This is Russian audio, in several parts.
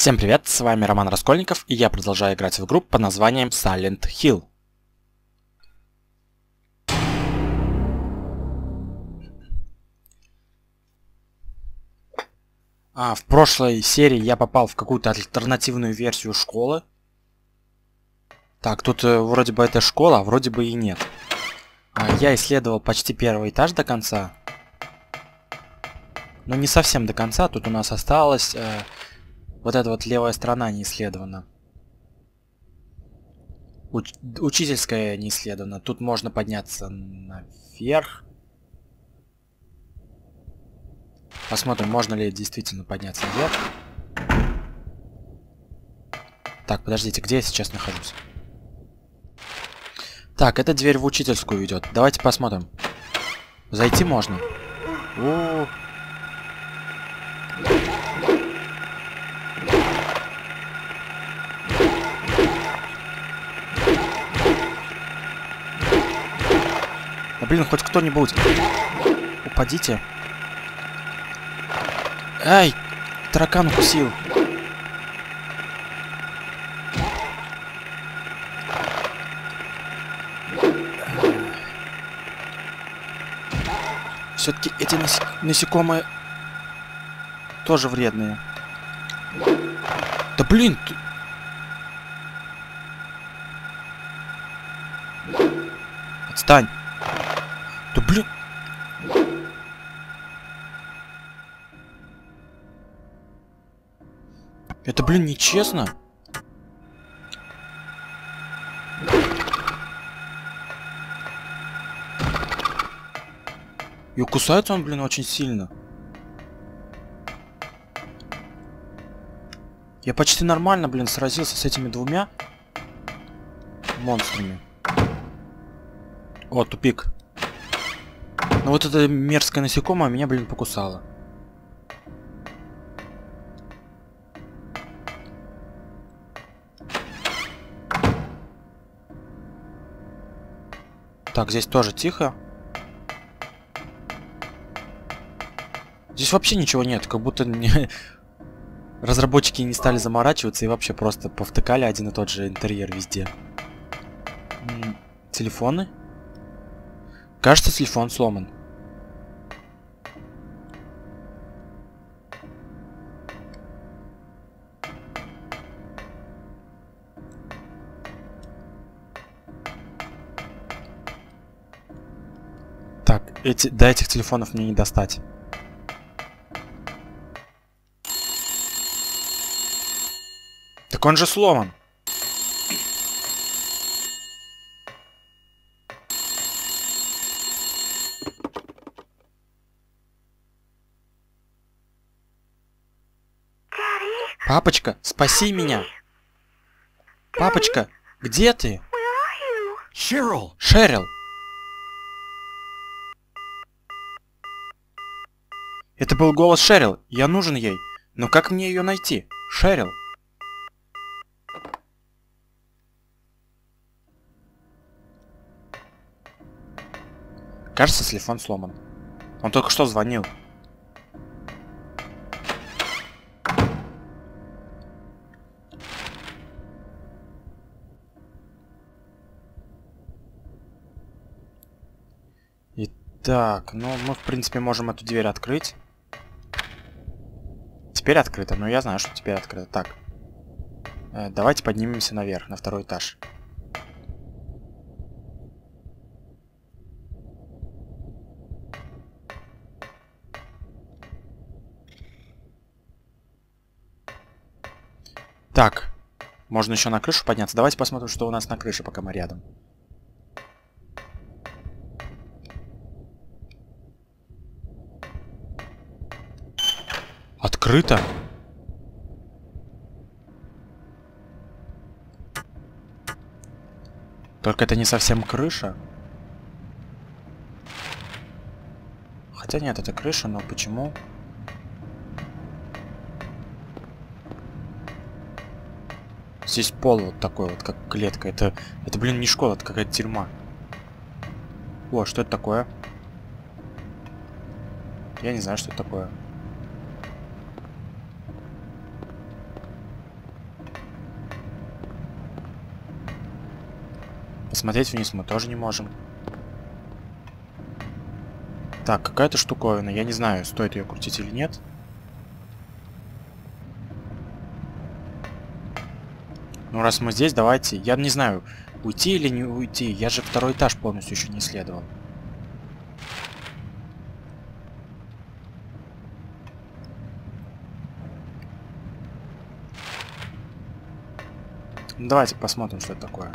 Всем привет, с вами Роман Раскольников, и я продолжаю играть в игру под названием Silent Hill. В прошлой серии я попал в какую-то альтернативную версию школы. Так, тут вроде бы это школа, а вроде бы и нет. Я исследовал почти первый этаж до конца. Но не совсем до конца, тут у нас осталось... вот эта вот левая сторона не исследована. Учительская не исследована. Тут можно подняться наверх. Посмотрим, можно ли действительно подняться наверх. Так, подождите, где я сейчас нахожусь? Так, эта дверь в учительскую ведет. Давайте посмотрим. Зайти можно. Да блин, хоть кто-нибудь. Упадите. Ай! Таракан укусил. Все-таки эти насекомые тоже вредные. Да блин! Отстань! Да блин! Это, блин, нечестно. И кусается он, блин, очень сильно. Я почти нормально, блин, сразился с этими двумя монстрами. О, тупик. Но вот это мерзкое насекомое меня, блин, покусало. Так, здесь тоже тихо. Здесь вообще ничего нет, как будто разработчики не стали заморачиваться и вообще просто повтыкали один и тот же интерьер везде. Телефоны? Кажется, телефон сломан. Так, до этих телефонов мне не достать. Так он же сломан. Папочка, спаси меня. Папочка, где ты? Шерил! Шерил. Это был голос Шерил. Я нужен ей. Но как мне ее найти? Шерил. Кажется, телефон сломан. Он только что звонил. Итак, ну мы в принципе можем эту дверь открыть. Теперь открыто, но я знаю, что теперь открыто. Так. Давайте поднимемся наверх, на второй этаж. Так. Можно еще на крышу подняться. Давайте посмотрим, что у нас на крыше, пока мы рядом. Открыто? Только это не совсем крыша. Хотя нет, это крыша, но почему? Здесь пол вот такой вот, как клетка. Это блин, не школа, это какая-то тюрьма. О, что это такое? Я не знаю, что это такое. Посмотреть вниз мы тоже не можем. Так, какая-то штуковина. Я не знаю, стоит ее крутить или нет. Ну, раз мы здесь, давайте... Я не знаю, уйти или не уйти. Я же второй этаж полностью еще не исследовал. Ну, давайте посмотрим, что это такое.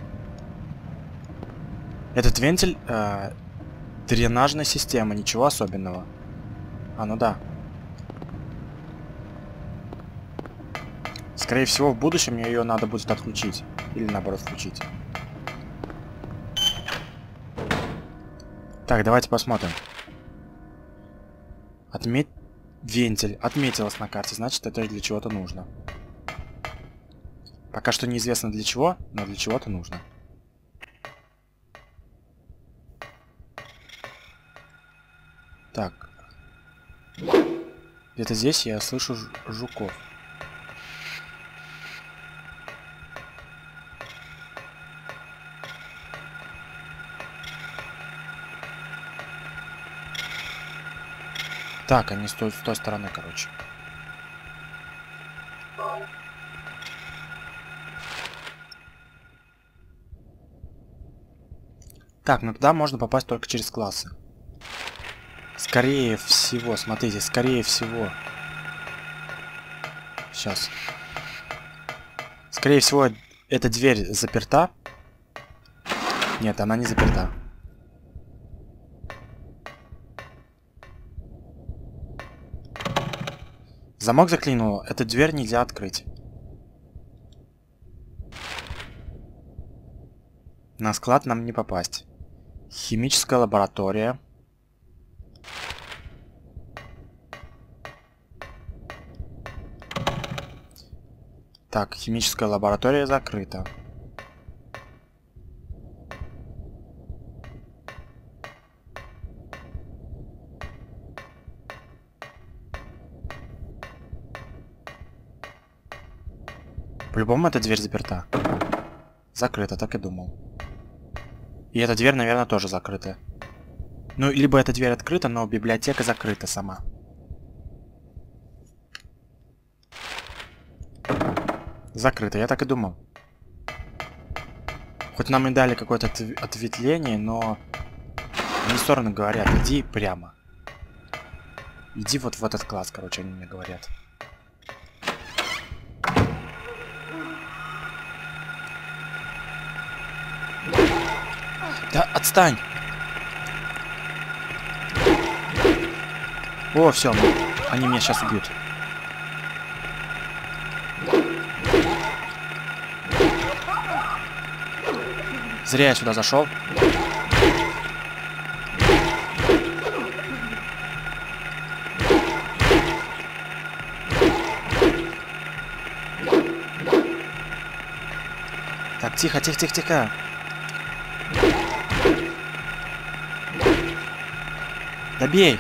Этот вентиль... дренажная система, ничего особенного. А, ну да. Скорее всего, в будущем мне ее надо будет отключить. Или наоборот включить. Так, давайте посмотрим. Вентиль. Отметилось на карте, значит, это для чего-то нужно. Пока что неизвестно для чего, но для чего-то нужно. Так. Где-то здесь я слышу жуков. Так, они с той стороны, короче. Так, ну туда можно попасть только через классы. Скорее всего, смотрите, скорее всего. Сейчас. Скорее всего, эта дверь заперта. Нет, она не заперта. Замок заклинул. Эту дверь нельзя открыть. На склад нам не попасть. Химическая лаборатория. Так, химическая лаборатория закрыта. По-любому эта дверь заперта. Закрыта, так и думал. И эта дверь, наверное, тоже закрыта. Ну, либо эта дверь открыта, но библиотека закрыта сама. Закрыто, я так и думал. Хоть нам и дали какое-то ответвление, но... Они стороны говорят, иди прямо. Иди вот в этот класс, короче, они мне говорят. Да отстань! О, все, они меня сейчас убьют. Зря я сюда зашел. Так, тихо, тихо, тихо, тихо. Добей.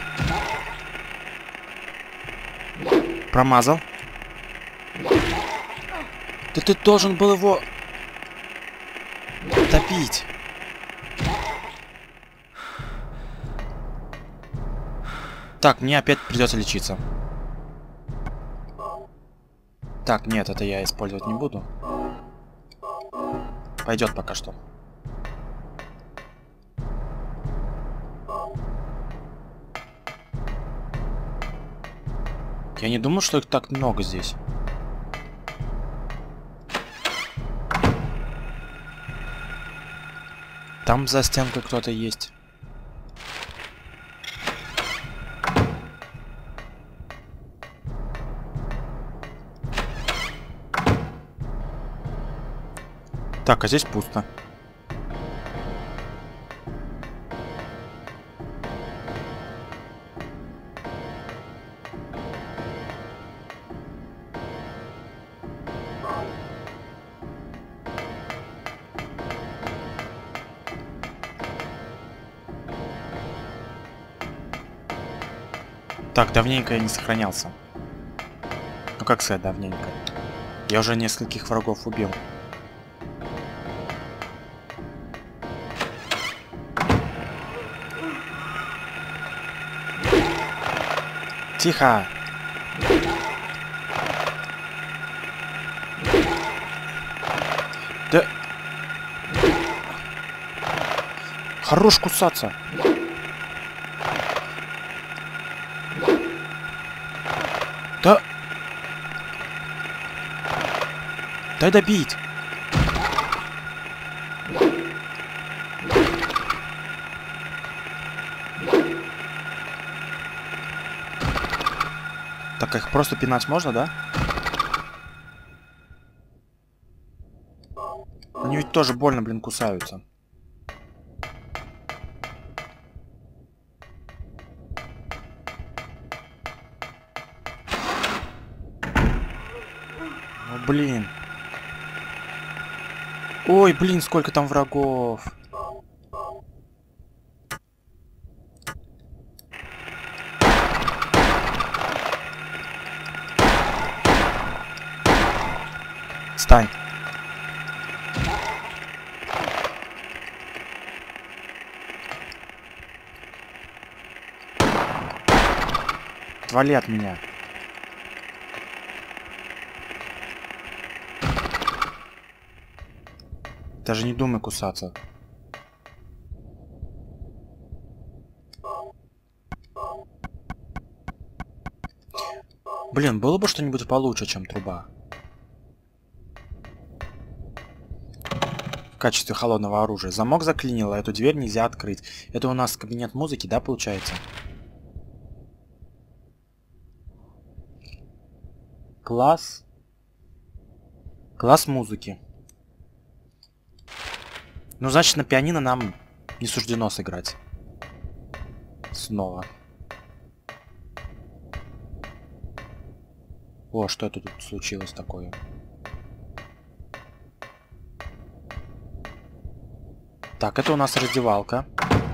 Промазал. Да ты должен был его топить. Так, мне опять придется лечиться. Так, нет, это я использовать не буду. Пойдет пока что. Я не думал, что их так много здесь. Там за стенкой кто-то есть. Так, а здесь пусто. Так, давненько я не сохранялся. Ну как сказать давненько? Я уже нескольких врагов убил. Тихо! Да... Хорош кусаться! Да... Дай добить! Так, их просто пинать можно, да? Они ведь тоже больно, блин, кусаются. О, блин. Ой, блин, сколько там врагов. Стань. Отвали от меня. Даже не думай кусаться. Блин, было бы что-нибудь получше, чем труба. В качестве холодного оружия. Замок заклинило, эту дверь нельзя открыть. Это у нас кабинет музыки, да, получается? Класс. Класс музыки. Ну, значит, на пианино нам не суждено сыграть. Снова. О, что это тут случилось такое? Так, это у нас раздевалка.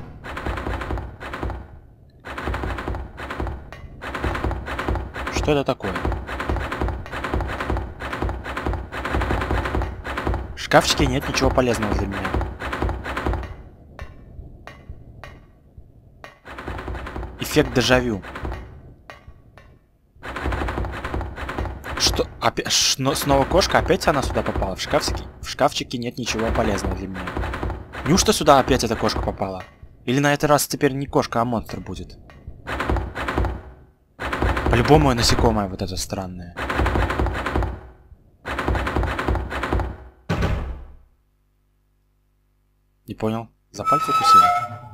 Что это такое? В шкафчике нет ничего полезного для меня. Эффект дежавю. Что? Опять? Снова кошка? Опять она сюда попала? В шкафчике нет ничего полезного для меня. Неужто сюда опять эта кошка попала? Или на этот раз теперь не кошка, а монстр будет? По-любому насекомое вот это странное. Не понял. За пальцы укусила.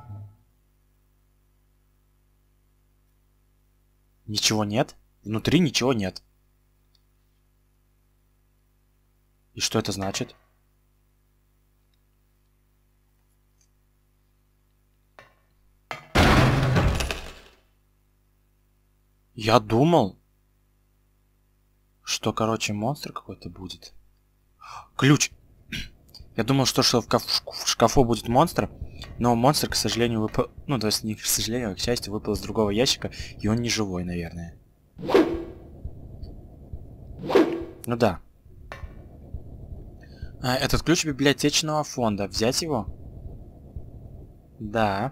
Ничего нет? Внутри ничего нет. И что это значит? Я думал, что, короче, монстр какой-то будет. Ключ! Я думал, что в шкафу будет монстр, но монстр, к сожалению, выпал... Ну, то есть не к сожалению, а к счастью, выпал из другого ящика, и он не живой, наверное. Ну да. Этот ключ библиотечного фонда. Взять его? Да.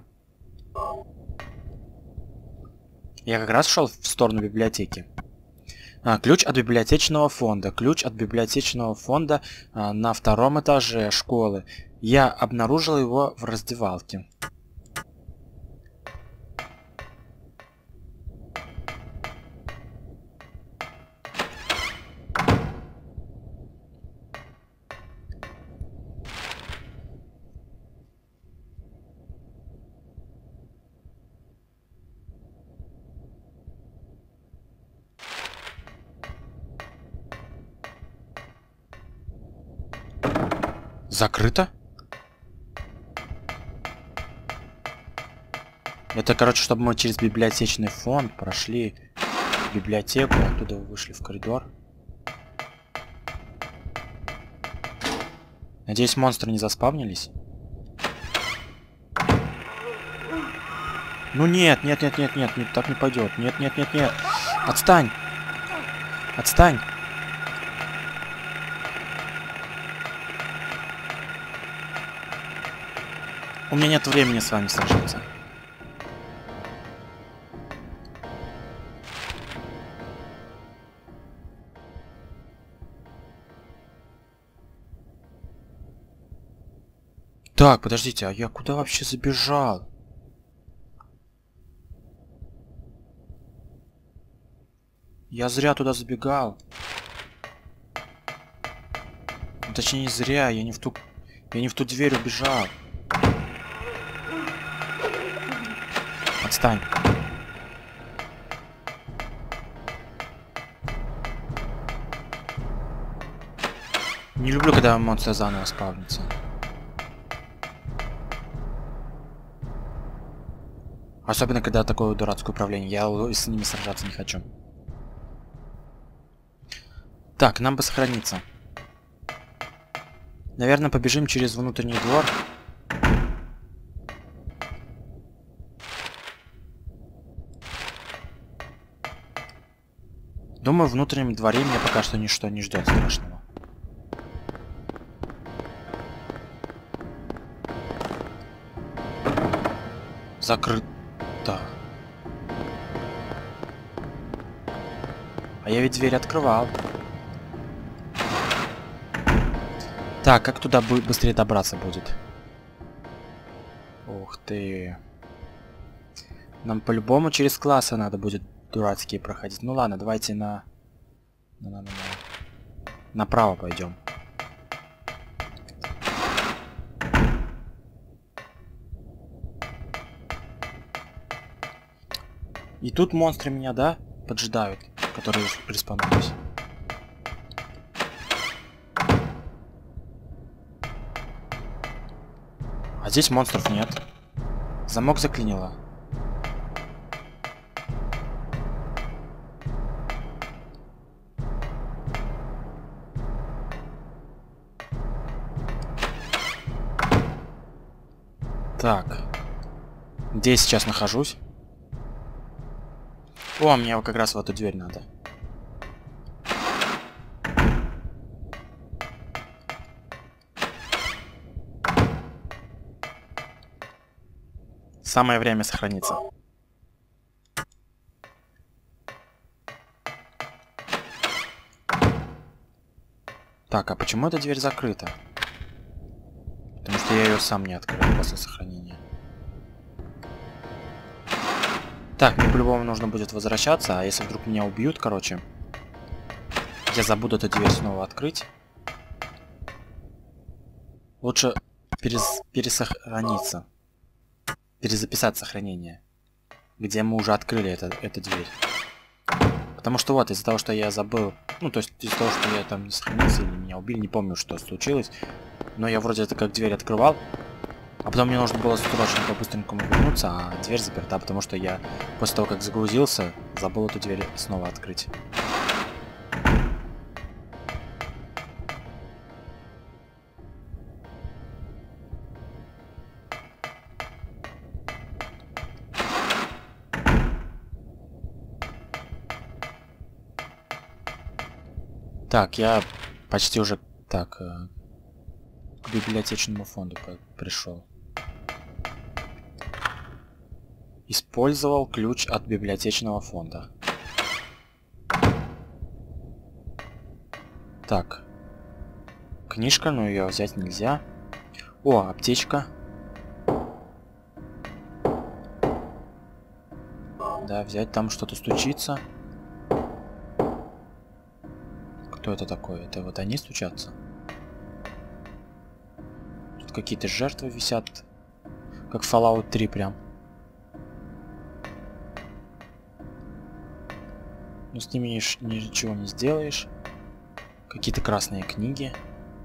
Я как раз шел в сторону библиотеки. Ключ от библиотечного фонда. Ключ от библиотечного фонда на втором этаже школы. Я обнаружил его в раздевалке. Закрыто? Это, короче, чтобы мы через библиотечный фонд прошли в библиотеку, оттуда вышли в коридор. Надеюсь, монстры не заспавнились. Ну нет, нет, нет, нет, нет, нет, так не пойдет. Нет, нет, нет, нет. Отстань! Отстань! У меня нет времени с вами сражаться. Так, подождите, а я куда вообще забежал? Я зря туда забегал. Ну, точнее, не зря, я не в ту дверь убежал. Отстань. Не люблю, когда монстры заново спавнятся. Особенно, когда такое дурацкое управление. Я с ними сражаться не хочу. Так, нам бы сохраниться. Наверное, побежим через внутренний двор. Думаю, в внутреннем дворе меня пока что ничто не ждет страшного. Закрыто. А я ведь дверь открывал. Так, как туда быстрее добраться будет? Ух ты. Нам по-любому через классы надо будет дурацкие проходить. Ну ладно, давайте направо пойдем. И тут монстры меня, да, поджидают, которые респанулись. А здесь монстров нет. Замок заклинило. Так. Где я сейчас нахожусь? О, мне как раз в эту дверь надо. Самое время сохраниться. Так, а почему эта дверь закрыта? Потому что я ее сам не открыл после сохранения. Так, мне по-любому нужно будет возвращаться, а если вдруг меня убьют, короче, я забуду эту дверь снова открыть. Лучше пересохраниться. Перезаписать сохранение. Где мы уже открыли эту дверь. Потому что вот, из-за того, что я забыл... Ну, то есть, из-за того, что я там не сохранился или меня убили, не помню, что случилось. Но я вроде это как дверь открывал. А потом мне нужно было срочно по-быстренькому вернуться, а дверь заперта, потому что я после того, как загрузился, забыл эту дверь снова открыть. Так, я почти уже так к библиотечному фонду пришел. Использовал ключ от библиотечного фонда. Так. Книжка, но ее взять нельзя. О, аптечка. Да, взять, там что-то стучится. Кто это такой? Это вот они стучатся? Тут какие-то жертвы висят. Как Fallout 3 прям. Но с ними ничего не сделаешь. Какие-то красные книги.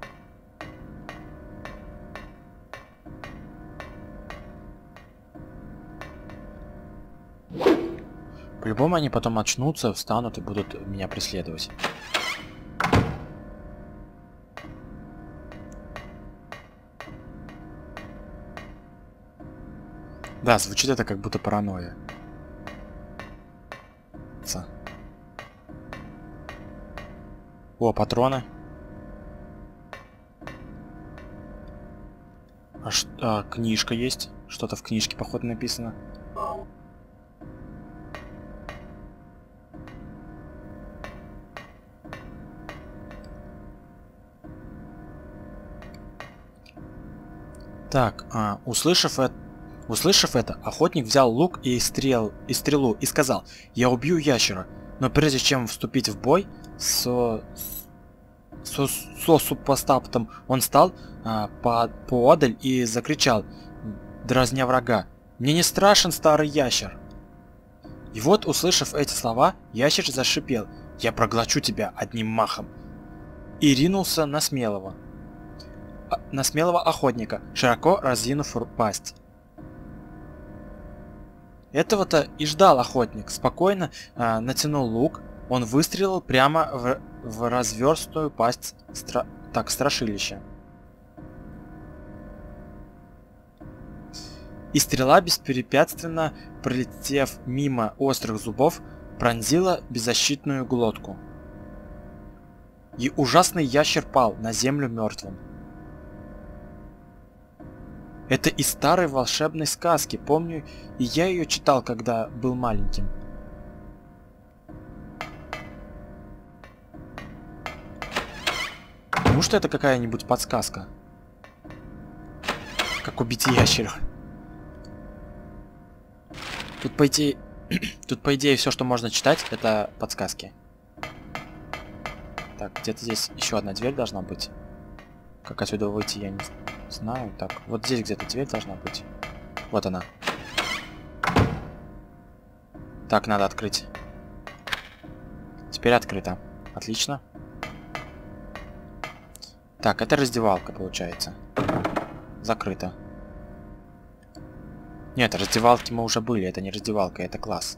По-любому они потом очнутся, встанут и будут меня преследовать. Да, звучит это как будто паранойя. О, патроны. Книжка есть. Что-то в книжке, походу, написано. Так, услышав это, охотник взял лук и стрелу и сказал: «Я убью ящера». Но прежде чем вступить в бой со супостатом, он стал поодаль и закричал, дразня врага: «Мне не страшен старый ящер». И вот, услышав эти слова, ящер зашипел: «Я проглочу тебя одним махом», и ринулся на смелого охотника, широко разинув пасть. Этого-то и ждал охотник. Спокойно натянул лук, он выстрелил прямо в разверстую пасть страшилища. И стрела, беспрепятственно пролетев мимо острых зубов, пронзила беззащитную глотку. И ужасный ящер пал на землю мертвым. Это из старой волшебной сказки, помню, и я ее читал, когда был маленьким. Неужто это какая-нибудь подсказка? Как убить ящера? Тут по идее все, что можно читать, это подсказки. Так, где-то здесь еще одна дверь должна быть. Как отсюда выйти, я не знаю. Так, вот здесь где-то дверь должна быть. Вот она. Так, надо открыть. Теперь открыто. Отлично. Так, это раздевалка, получается. Закрыто. Нет, раздевалки мы уже были. Это не раздевалка, это класс.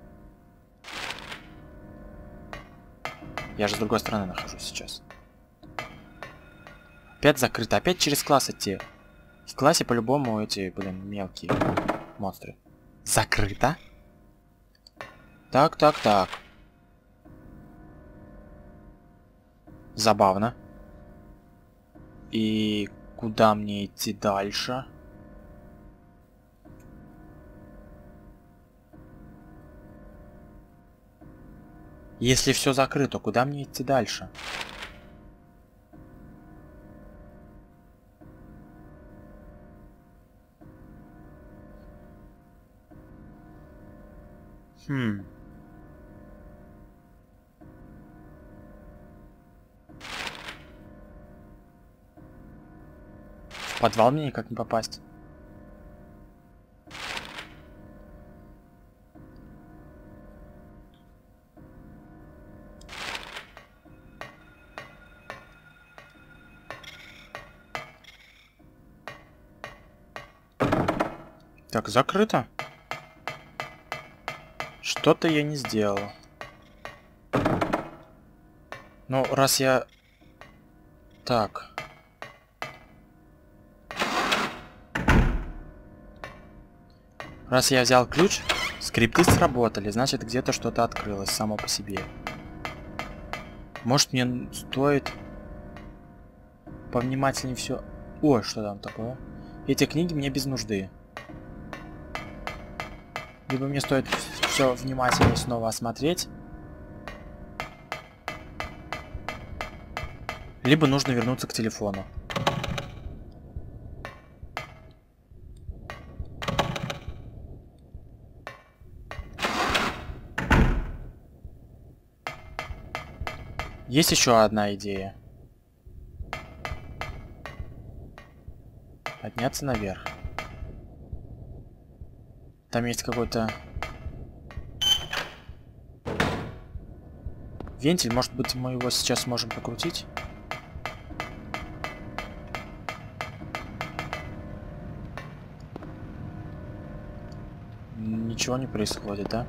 Я же с другой стороны нахожусь сейчас. Опять закрыто. Опять через класс идти. В классе по-любому эти, блин, мелкие монстры. Закрыто? Так. Забавно. И куда мне идти дальше? Если все закрыто, куда мне идти дальше? В подвал мне никак не попасть. Так, закрыто. Что-то я не сделал. Ну, раз я... Так. Раз я взял ключ, скрипты сработали, значит, где-то что-то открылось само по себе. Может, мне стоит повнимательнее все... Ой, что там такое? Эти книги мне без нужды. Либо мне стоит все внимательнее снова осмотреть, либо нужно вернуться к телефону. Есть еще одна идея. Подняться наверх. Там есть какой-то вентиль. Может быть, мы его сейчас сможем покрутить? Ничего не происходит, да?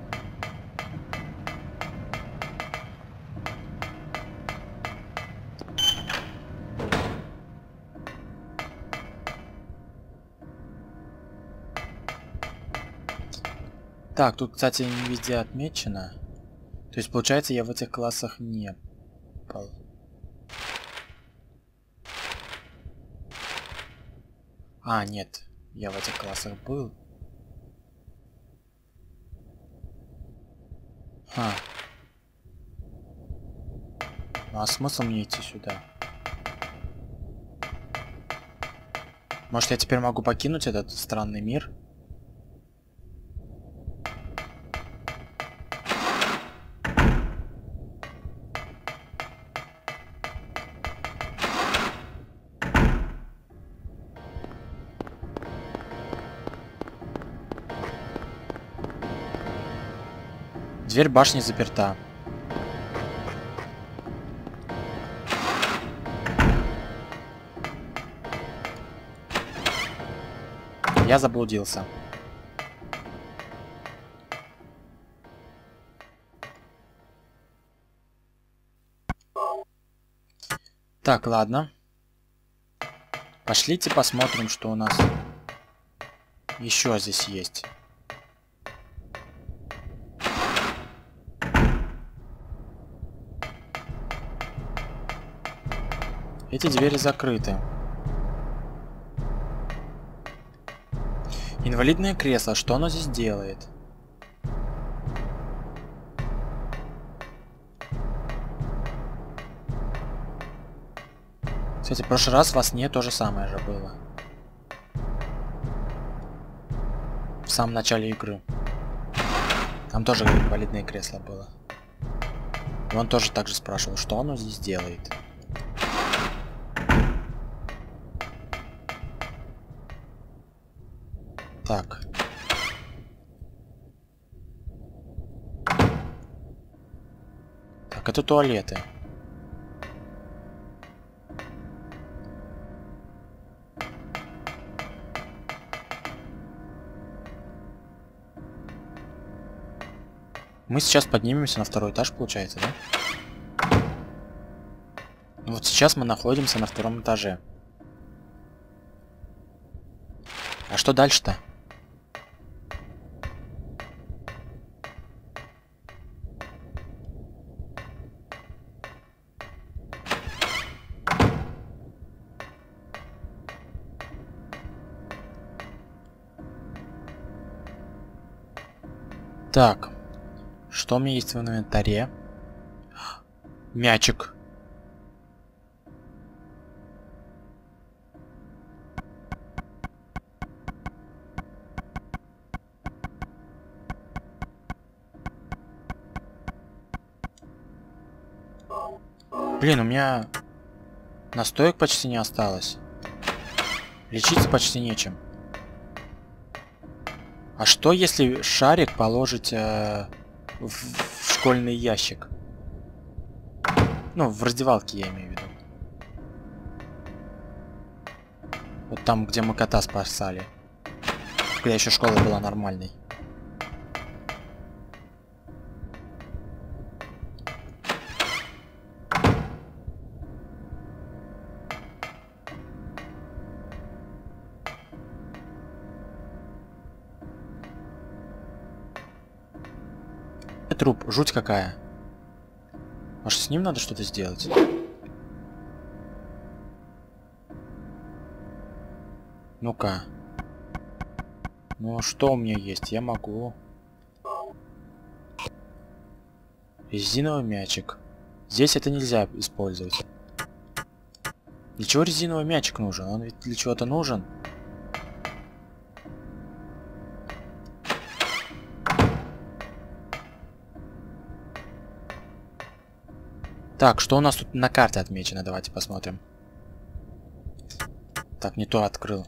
Так, тут, кстати, не везде отмечено. То есть, получается, я в этих классах не был. А, нет. Я в этих классах был. Ну а смысл мне идти сюда? Может, я теперь могу покинуть этот странный мир? Дверь башни заперта. Я заблудился. Так, ладно. Пошлите посмотрим, что у нас еще здесь есть. Эти двери закрыты. Инвалидное кресло. Что оно здесь делает? Кстати, в прошлый раз во сне то же самое же было. В самом начале игры. Там тоже инвалидное кресло было. И он тоже так же спрашивал, что оно здесь делает. Так. Так, это туалеты. Мы сейчас поднимемся на второй этаж, получается, да? Вот сейчас мы находимся на втором этаже. А что дальше-то? Так. Что у меня есть в инвентаре? Мячик. Блин, у меня настоек почти не осталось. Лечиться почти нечем. А что если шарик положить в школьный ящик? Ну, в раздевалке я имею в виду. Вот там, где мы кота спасали. Когда еще школа была нормальной. Труп, жуть какая. Может, с ним надо что-то сделать? Ну-ка. Ну, что у меня есть? Я могу... Резиновый мячик. Здесь это нельзя использовать. Для чего резиновый мячик нужен? Он ведь для чего-то нужен. Так, что у нас тут на карте отмечено? Давайте посмотрим. Так, не то открыл.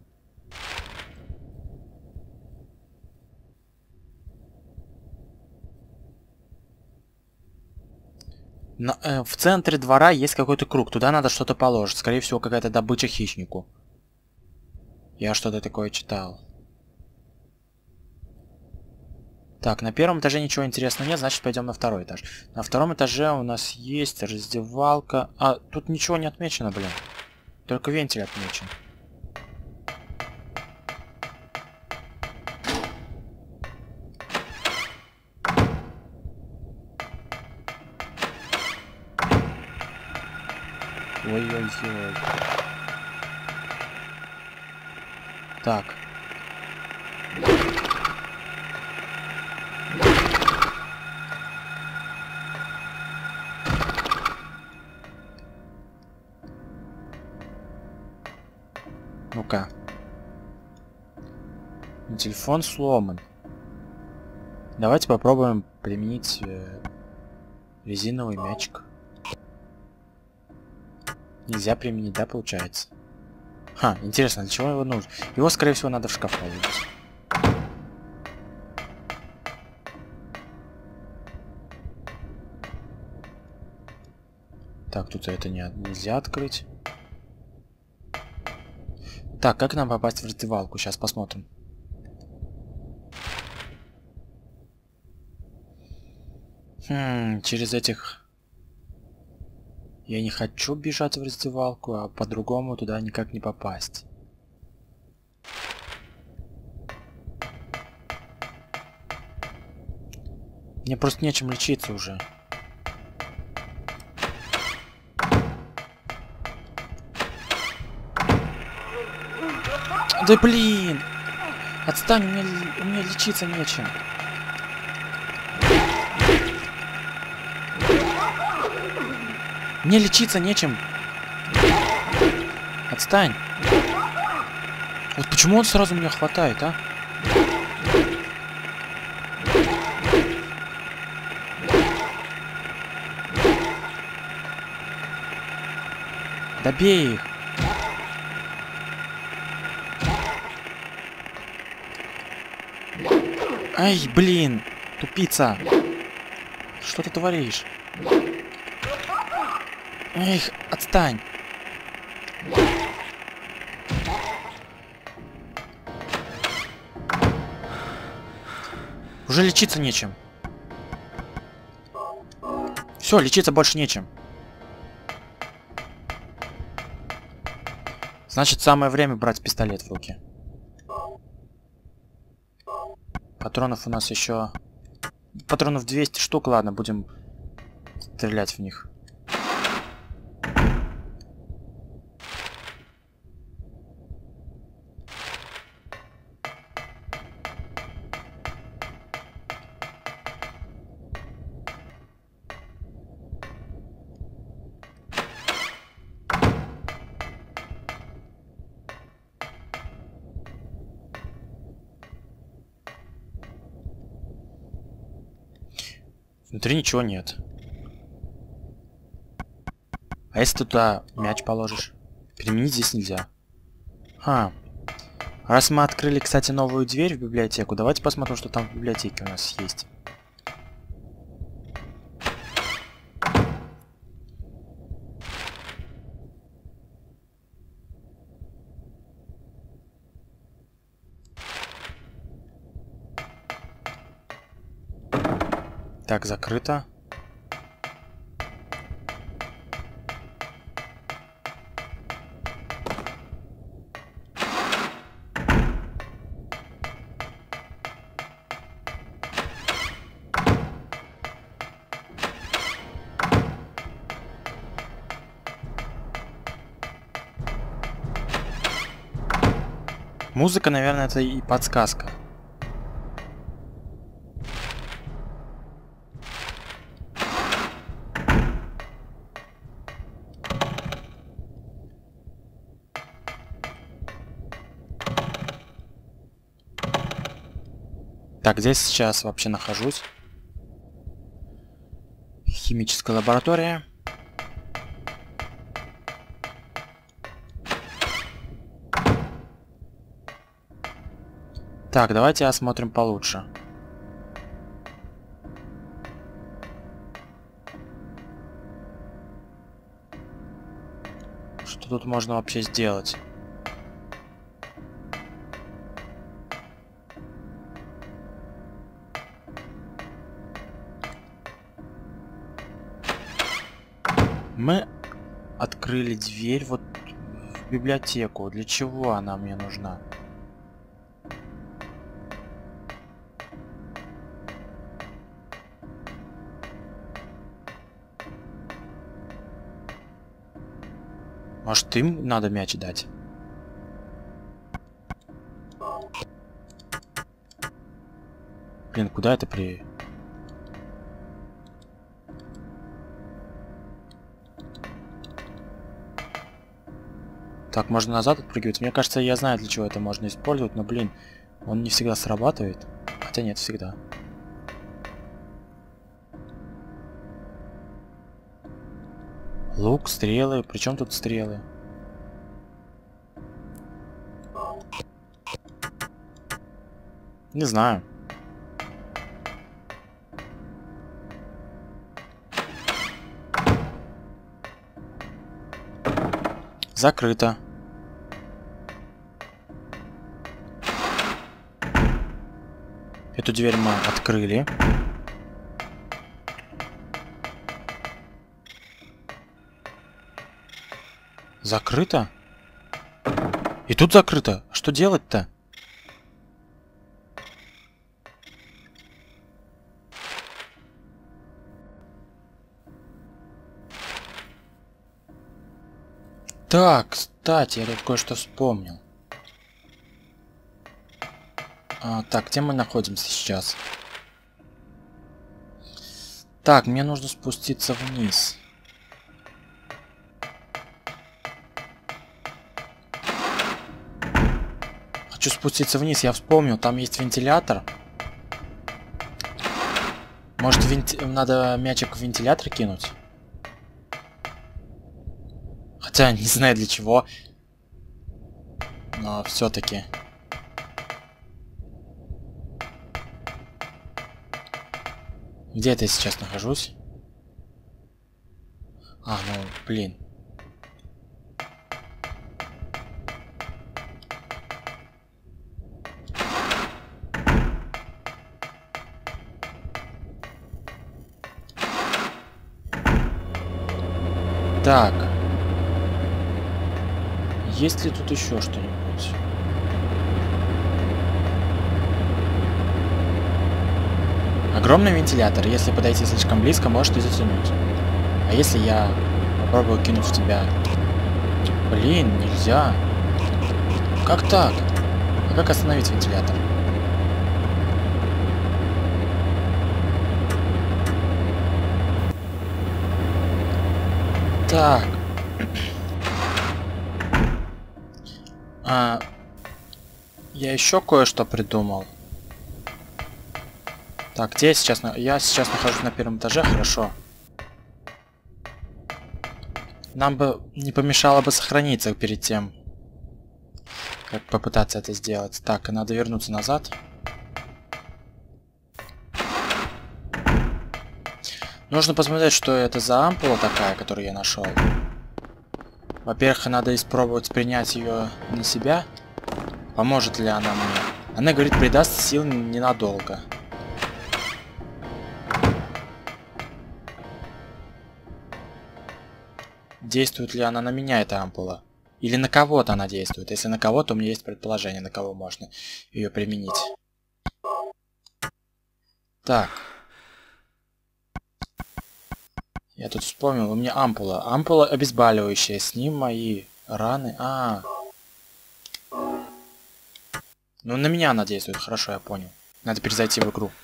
В центре двора есть какой-то круг. Туда надо что-то положить. Скорее всего, какая-то добыча хищнику. Я что-то такое читал. Так, на первом этаже ничего интересного нет, значит пойдем на второй этаж. На втором этаже у нас есть раздевалка. А, тут ничего не отмечено, блин. Только вентиль отмечен. Ой-ой-ой. Так. Ну-ка. Телефон сломан. Давайте попробуем применить резиновый мячик. Нельзя применить, да, получается? Ха, интересно, для чего его нужно? Его, скорее всего, надо в шкаф положить. Так, тут это нельзя открыть. Так, как нам попасть в раздевалку? Сейчас посмотрим. Через этих... Я не хочу бежать в раздевалку, а по-другому туда никак не попасть. Мне просто нечем лечиться уже. Да блин! Отстань, у меня лечиться нечем. Мне лечиться нечем. Отстань. Вот почему он сразу меня хватает, а? Добей их. Ай, блин, тупица. Что ты творишь? Эх, отстань. Уже лечиться нечем. Все, лечиться больше нечем. Значит, самое время брать пистолет в руки. Патронов у нас еще... Патронов 200 штук, ладно, будем стрелять в них. Внутри ничего нет. А если ты туда мяч положишь? Переменить здесь нельзя. Ха. Раз мы открыли, кстати, новую дверь в библиотеку, давайте посмотрим, что там в библиотеке у нас есть. Так, закрыто. Музыка, наверное, это и подсказка. Так, здесь сейчас вообще нахожусь. Химическая лаборатория. Так, давайте осмотрим получше. Что тут можно вообще сделать? Мы открыли дверь вот в библиотеку. Для чего она мне нужна? Может, им надо мяч дать? Блин, куда это при... Так, можно назад отпрыгивать. Мне кажется, я знаю, для чего это можно использовать, но, блин, он не всегда срабатывает. Хотя нет, всегда. Лук, стрелы. Причем тут стрелы? Не знаю. Закрыто. Эту дверь мы открыли. Закрыто? И тут закрыто. Что делать-то? Так, кстати, я тут кое-что вспомнил. Так, где мы находимся сейчас? Так, мне нужно спуститься вниз. Хочу спуститься вниз, я вспомнил, там есть вентилятор. Может, надо мячик в вентилятор кинуть? Хотя, не знаю для чего. Но все-таки. Где это я сейчас нахожусь? Ну, блин. Так. Есть ли тут еще что-нибудь? Огромный вентилятор. Если подойти слишком близко, может и затянуть. А если я попробую кинуть в тебя? Блин, нельзя. Как так? А как остановить вентилятор? Так. Я еще кое-что придумал. Так, где я сейчас? Я сейчас нахожусь на первом этаже, хорошо. Нам бы не помешало бы сохраниться перед тем, как попытаться это сделать. Так, и надо вернуться назад. Нужно посмотреть, что это за ампула такая, которую я нашел. Во-первых, надо испробовать принять ее на себя. Поможет ли она мне? Она говорит, придаст сил ненадолго. Действует ли она на меня, эта ампула? Или на кого-то она действует? Если на кого-то, у меня есть предположение, на кого можно ее применить. Так. Я тут вспомнил, у меня ампула. Ампула обезболивающая. С ним мои раны. Ну, на меня она действует. Хорошо, я понял. Надо перезайти в игру.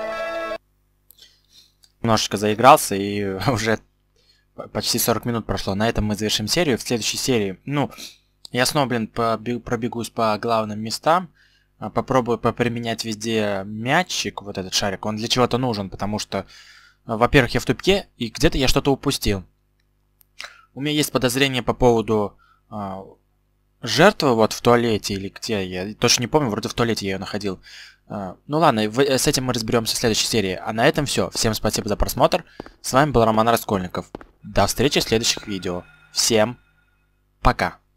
Немножечко заигрался, и уже почти 40 минут прошло. На этом мы завершим серию. В следующей серии, ну, я снова, блин, пробегусь по главным местам. Попробую поприменять везде мячик, вот этот шарик. Он для чего-то нужен, потому что, во-первых, я в тупике, и где-то я что-то упустил. У меня есть подозрение по поводу жертвы вот в туалете или где. Я точно не помню, вроде в туалете я ее находил. Ну ладно, с этим мы разберемся в следующей серии. А на этом все. Всем спасибо за просмотр. С вами был Роман Раскольников. До встречи в следующих видео. Всем пока.